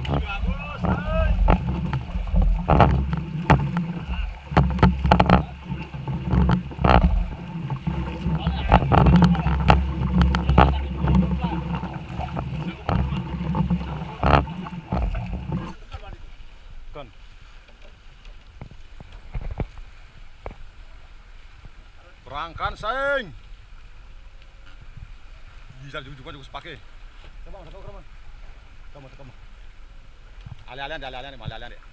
Berangkan saing. Bisa juga pakai. Coba masuk ke rumah. Kamu. Alih-alih deh.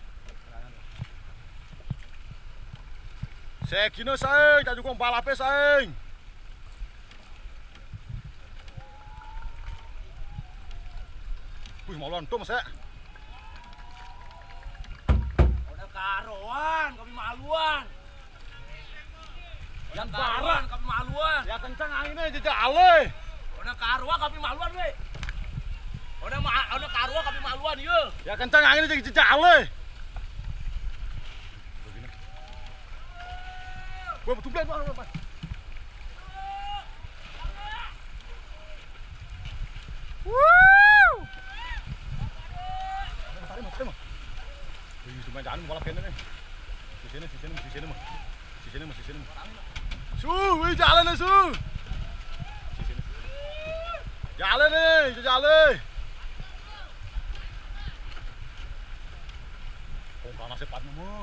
Sekino saing, tak juga balape saing. Wih, mau lontung mas ya. Udah karuan, kami maluan. Yang karuan, kami maluan. Ya kencang anginnya jejak ale. Udah karuan, kami maluan we. Udah karuan, kami maluan ye. Ya kencang anginnya jejak ale. Wah, betul betul Pak. Wuh. Tarik. Wih, cuma jangan balap kene nih. Di sini mah. Su, wih jalan nih, Su. Di sini. Jalan nih, jalan. Kok kana sepat mo.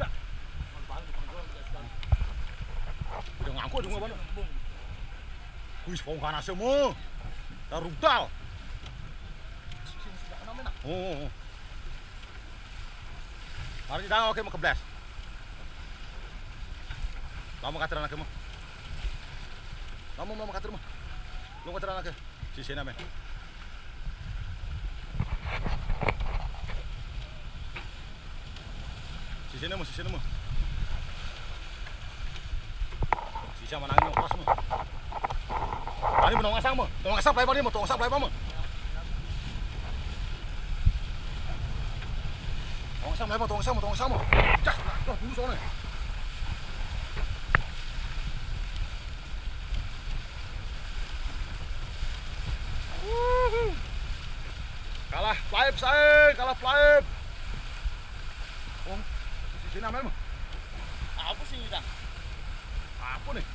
Udah ngangkut juga mana? Wih, pong kana semua. Darudal. Oh. Mari kita oke mau ke blast. Lama kataran aku mah. Lama kataran mah. Lu kataran aku. Sisi nama. Sisi nama. Sisi mana angin keras mah. Tadi menong asang mah. Tong asap lebar dia mah. Tong asap lebar mah. Tong asap mah. Cak, dulu soalnya. Kalah flyep. Oh, sisi nama mah. Apa sih ini, Dang? Apa nih?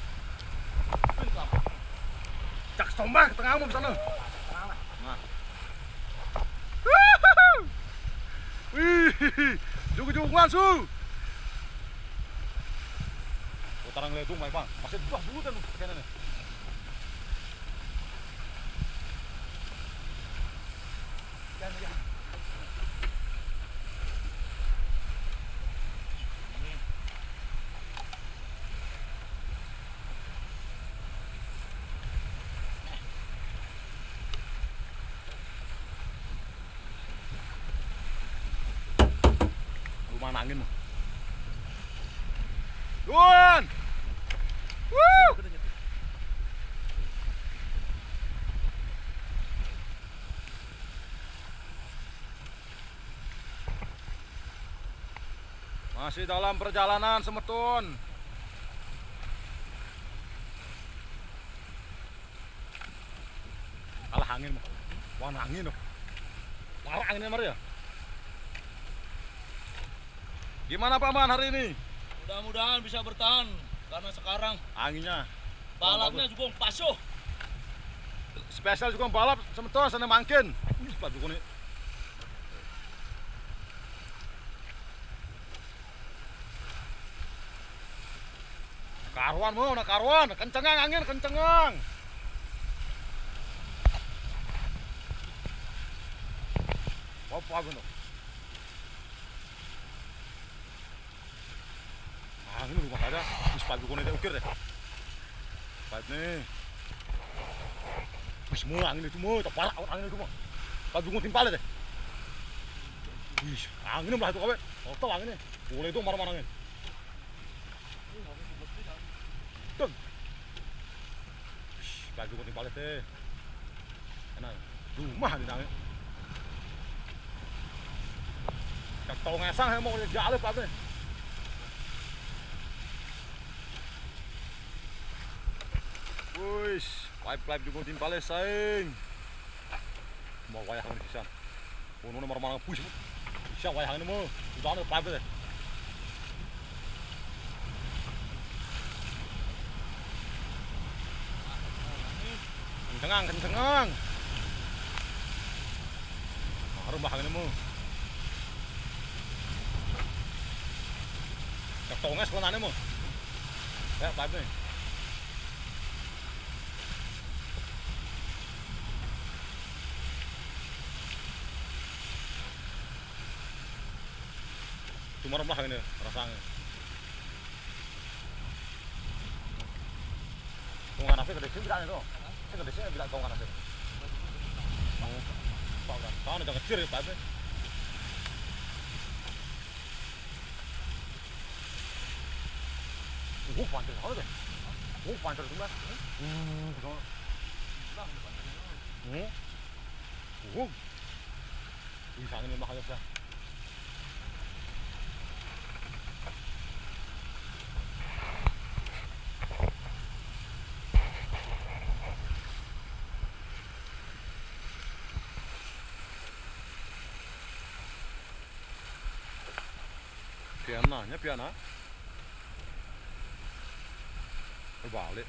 Cak tombak ke tengahmu di sana. Nah. Wih, jung-jungan Su. Putaran letung mai Bang. Masih buah dulu kan kene nih. Ya. Rumah angin mah. Gun. Woo! Masih dalam perjalanan Semetun. Kalah angin mah. Warna angin loh. Larang anginnya mari ya. Gimana Paman hari ini? Mudah-mudahan bisa bertahan karena sekarang Anginnya. balapnya juga pasuh. Spesial juga balap Semetun sana mangkin. Cepat juga nih. Karuan mau, nak karuan, kencengang angin, kencengang. Apa gitu? Angin rumah saja, sepatu kone ukir deh. Baik nih. Semua angin itu mau, tak parah angin itu mau. Sepatu kone timpal deh. Wih, angin belah itu kabe. Total anginnya, boleh itu marah-marahnya. Tuh. Baju kau timpal teh. Enak. Rumah di sana. Cak tau ngesang mau jalan apa nih? Wih, pipe juga timpal saing. Mau wayah kan bisa. Oh, nomor mana push. Siapa yang ini mau? Sudah ada pipe deh. Kencengang. Harus bahang ini mau. Cak tongnya sekolahnya mau. Kayak pipe nih. Cuma rumah ini rasanya. Tunggu nasi gede sih bilangnya tuh. Saya gede sih bilang tunggu nasi. Pak kan, tangan jangan kecil ya pipe. Panjang banget deh. Panjang tuh mas. Bisa ini makanya saya. Piana. Berbalik.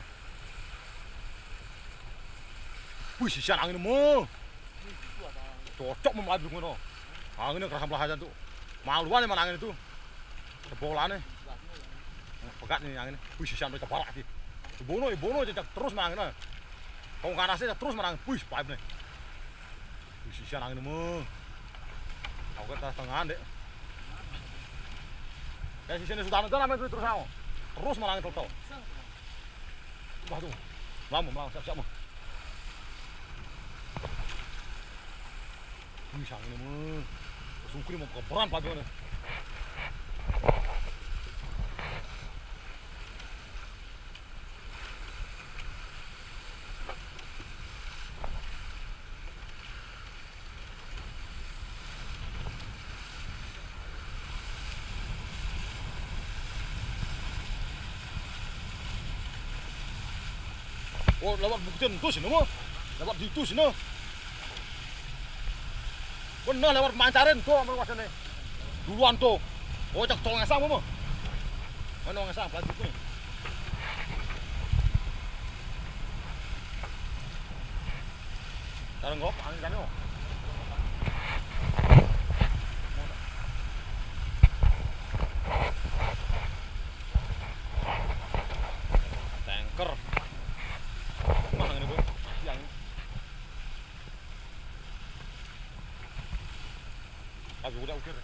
Wih, sisian angin mau. Cocok mau maju ngono. Anginnya kerasa belahan tuh. Maluan emang angin itu. Jebolannya. Pegat nih angin. Wih, sisian udah parah sih. Bono aja terus anginnya. Kau ngarasnya terus angin. Wih, pipe nih. Wih, sisian angin mau. Aku ke tengah deh. Kayak sisiannya sudah nonton apa itu terus mau. Terus angin total. Wah tuh, lama siap mah. Bisa ini mah, sungkri mau keberan pagi mana? Oh, lewat buktian tuh sini mah, lewat di itu sini. Bener lewat mancarin tuh sama wasannya. Duluan tuh. Oh, cak tolong ngesang mah. Mana ngesang plastik nih. Sekarang gok angin kan yo. Tanker. Mahang ini, Bu. Yang tapi udah ukir.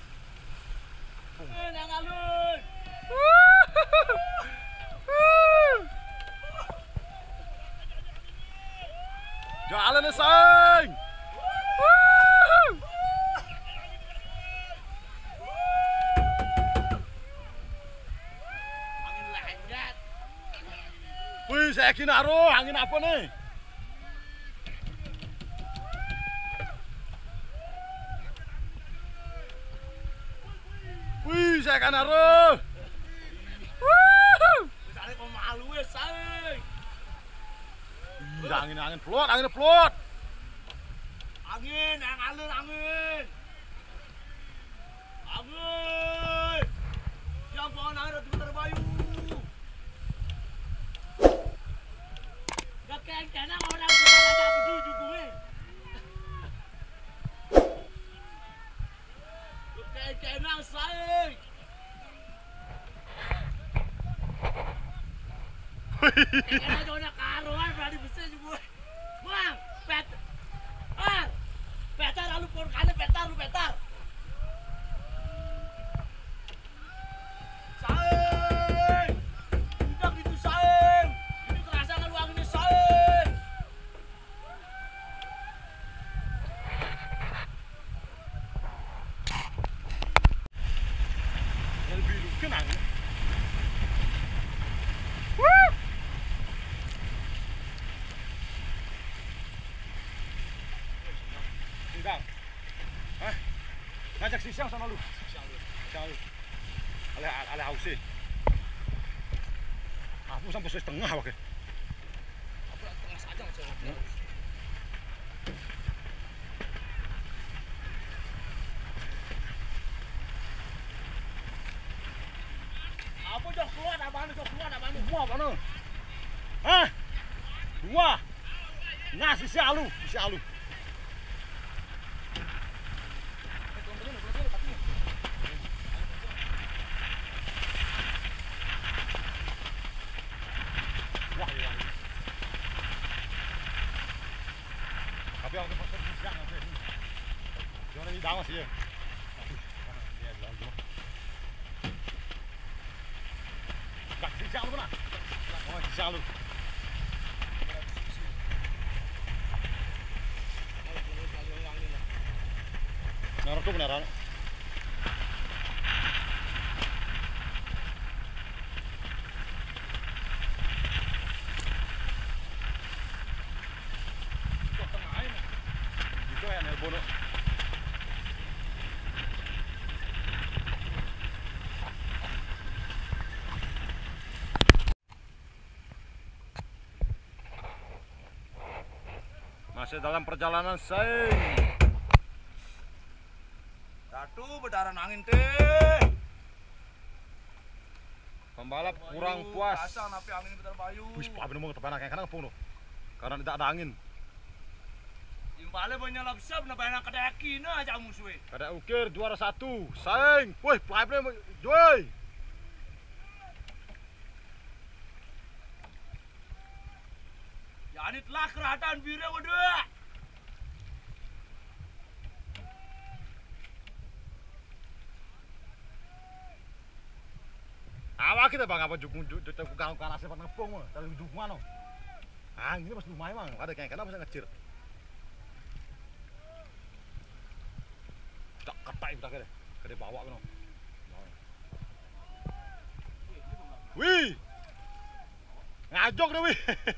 Nang alun. Jalan nih, Sang. Angin lanjat. Wih, saya kira aduh, angin apa nih? Wih, saya kan aduh. Misalnya kau malu ya, say. Angin pelot. Angin, yang alun angin. Angin. Yang pohon angin itu terbayu. Gak kayak kenang orang kita ada berdua gue. Gak kayak kenang say. Kayaknya jodoh karuan berani besar juga. Bang, petar lalu pohon kali petar. Saing, udah gitu saing. Ini kerasa kan uang ini saing. Yang biru kenang. Sidang. Hah? Ngajak si Siang sama lu. Siang lu. Ale hause. Aku sampai setengah wae. Aku tengah saja macam. Apa jauh keluar abang jauh keluar abang. Dua mana? Hah? Dua. Nah, sisi alu. Wah, ya. Tapi aku pasal siang nanti. Jangan di dalam sih ya. Dia bilang cuma. Gak siang lu mana? Oh, siang lu. Naruh tuh beneran. Itu ya nelbono. Masih dalam perjalanan saya. Ratu bedaran angin teh. Pembalap kurang puas. Pasang napi angin betar bayu. Wis papi ngomong tepan kayak kana ngepung lo. Karena tidak ada angin. Imbale banyak lapsap na banyak kedaki na aja musuhe. Kada ukir juara 1. Saing. Wih, papi joy. Ya ini telah keratan biru waduh. Awak kita bang apa jukung kang kanase pat ngepung mah, dari ujung mana? Angin pas lumayan mang, ada kayak kana bisa ngecir. Tak ketai kita kede bawa kono. Wih. Ngajok deh wih.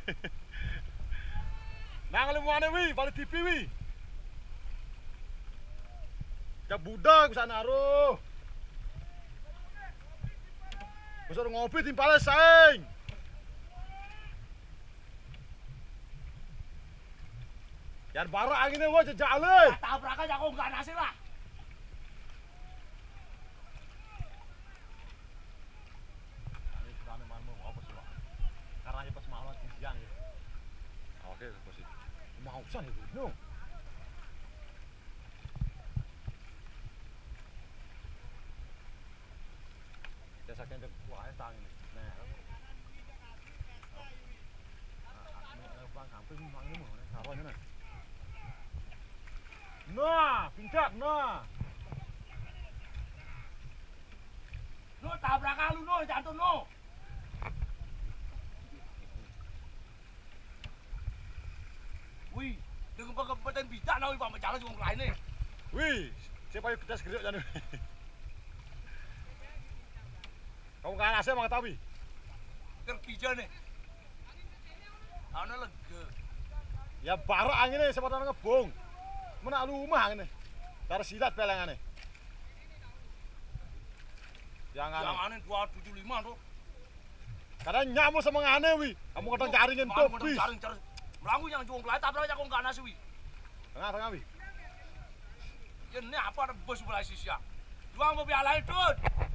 Nang lu mana wih, balik TV wih. Ya budak bisa naruh. Besar ngopi timpalnya saing. Yan bara anginnya wah jejale. Tabrakan aku enggak nasi lah. Ini kami mau apa sih pak? Karena pas malam siang ya. Oke pasti. Mau san itu, no. Saya kan wah tang ini. Nah. Bang hampir mang ini mau taruh ini. Nah, pincak nah. No tabrakan lu no jatuh no. Wih, dengan pengempatan bijak na wih bang berjalan juga lain nih. Wih, siapa yang kita segera jangan. Kamu kan asal mang tahu? Kerja nih. Ana lega. Ya bara anginnya siapa tahu ngebong. Mana rumah anginnya. Taruh silat pelangannya. Yang aneh 275 tuh. Kadang nyamuk sama ngane wi. Kamu kadang caringin tuh bis. Caring. Melangu yang juang pelai tapi aku enggak nasi wi. Tengah wi. Ini apa bos mulai sisia. Juang mau biar lain tuh.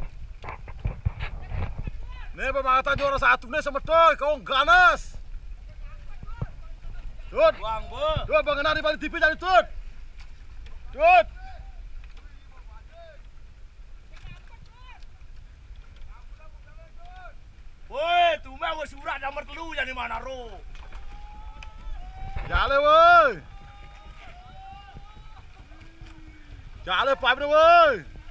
Nih pemangatan juara 1 nih sama toy, kau ganas. Tut. Juang be. Dua bangenan di balik TV jadi tut. Tut. Woi, tuh mah surat nomor 3 jadi mana ro? Jale woi. Jale pipe deh woi.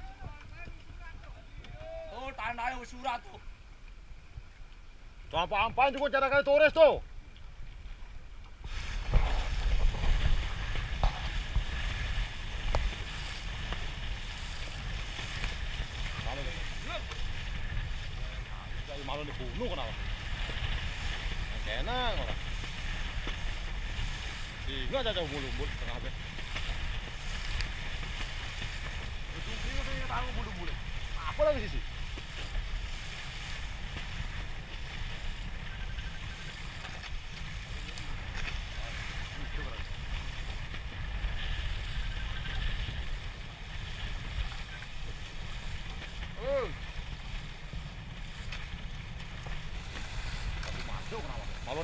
Oh, tandanya surat tuh. Apa-apaan juga cara kali turis tuh. Malu dibunuh kenapa? Enak orang. Singa aja bulu-bulu tengah habis. Itu saya tahu bulu-bulu. Apa lagi sih?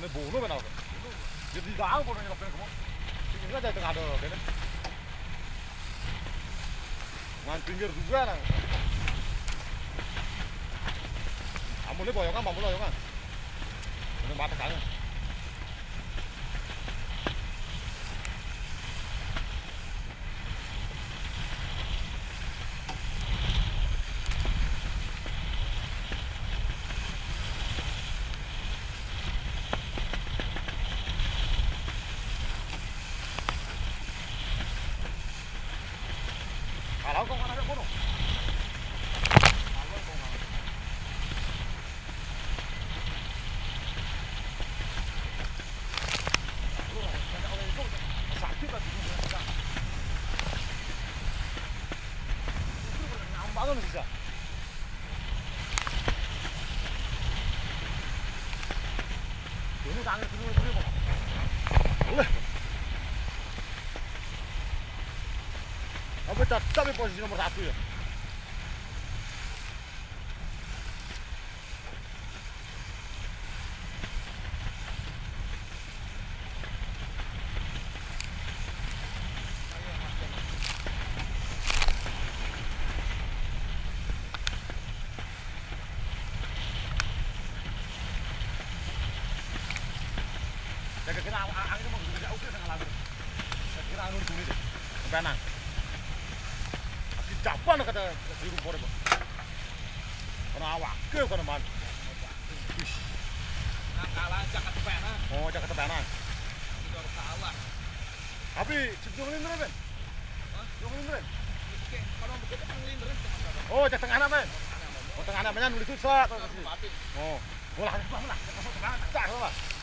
Ini bono kan aku. Jadi dang bono nyelap kamu. Ini aja tengah ada kan. Ngan pinggir juga nang. Amune boyongan, mamule boyongan. Ini mata kan. Kalau kau mana ada bono? Sakit lah bangun bisa. Ini tangan dulu. Boleh. Apa tetap di posisi nomor 1 ya? Jaga kira angin mau gede jauh dengan lagu. Saya kira anu dulu deh. Benang. Aki japan kata di rumpor itu. Karena awak ke karena man. Nah, kalah jaket pena. Oh, jaga tebanan. Itu harus kalah. Tapi cepet ngelinderin ben. Hah? Ngelinderin. Oke, kalau begitu kan ngelinderin teman-teman. Oh, jak tengah apa ben? Oh, tengah apa nya nulis susah. Mati. Oh, mulah. Tak, tak.